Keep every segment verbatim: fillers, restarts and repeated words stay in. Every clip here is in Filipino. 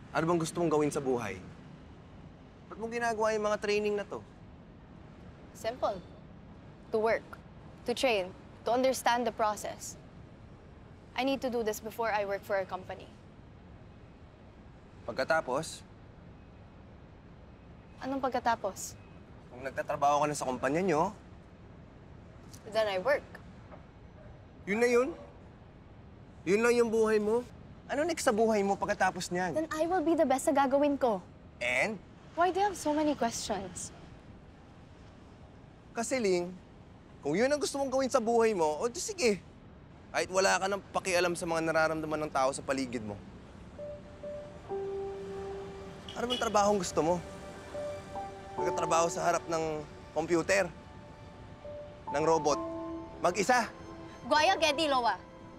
Ano bang gusto mong gawin sa buhay? Ba't mo ginagawa yung mga training na to? Simple. To work, to train, to understand the process. I need to do this before I work for a company. Pagkatapos, Anong pagkatapos? kung nagtatrabaho ka na sa kumpanya nyo, Then I work. yun na yun. Yun lang yung buhay mo. Ano next sa buhay mo pagkatapos niyan? Then I will be the best sa gagawin ko. And? Why do you have so many questions? Kasi, Ling, kung yun ang gusto mong gawin sa buhay mo, o di sige. Kahit wala ka nang pakialam sa mga nararamdaman ng tao sa paligid mo. Ano bang trabaho ang gusto mo? Magkatrabaho sa harap ng computer? Ng robot? Mag-isa? Guaya gedi lowa.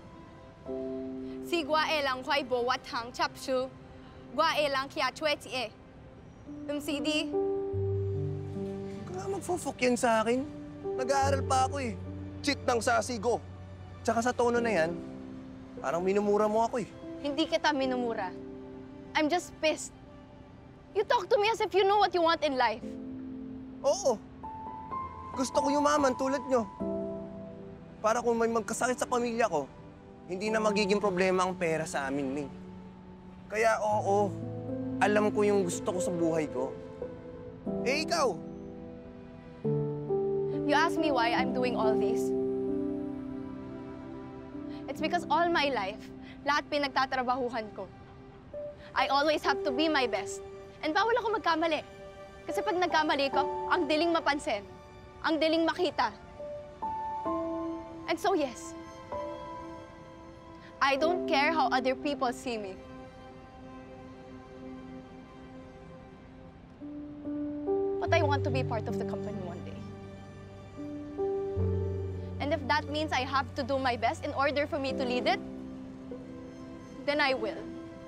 Si gua e lang kwai bo wat hang chap shu. Gua e lang kia chue ti e. Um si di. Kaya magfo-fuck yan sa akin. Nag-aaral pa ako eh. Cheat ng sasigo. Tsaka sa tono na yan, parang minumura mo ako eh. Hindi kita minumura. I'm just pissed. You talk to me as if you know what you want in life. Oo. Gusto ko yumaman tulad nyo. Para kung may magkasakit sa pamilya ko, hindi na magiging problema ang pera sa amin, Ling. Kaya oo, alam ko yung gusto ko sa buhay ko. Eh, ikaw? You ask me why I'm doing all this. It's because all my life, lahat pinagtatrabahuhan ko. I always have to be my best. And bawal ako magkamali. Kasi pag nagkamali ko, ang diling mapansin. Ang diling makita. And so yes, I don't care how other people see me. But I want to be part of the company one day. And if that means I have to do my best in order for me to lead it, then I will.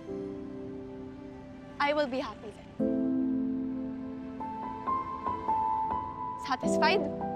I will be happy then. Satisfied?